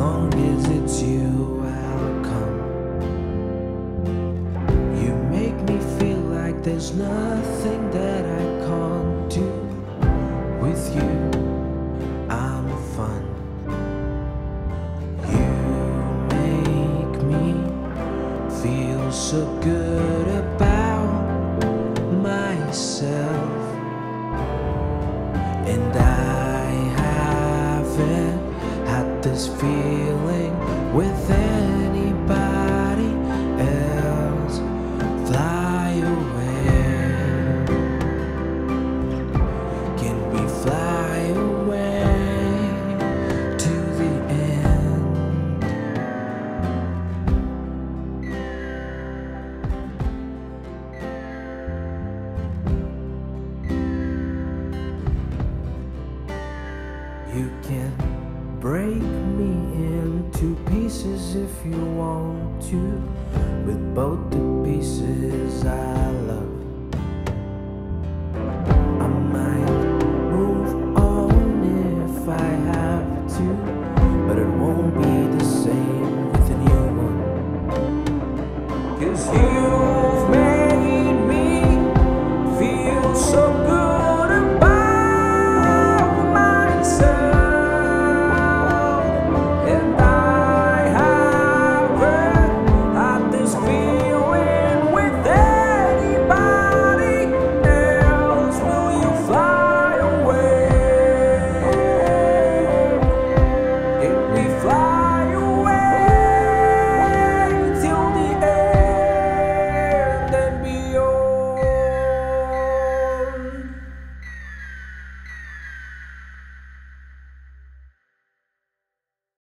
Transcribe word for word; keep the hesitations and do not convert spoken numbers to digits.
long as it's you, I'll come. You make me feel like there's nothing that I can't do. With you, I'm fun. You make me feel so good about myself, and I haven't had this feeling with anybody else. Fly away, can we fly away to the end? You can break me into pieces if you want to, with both the pieces I love. I might move on if I have to, but it won't be the same.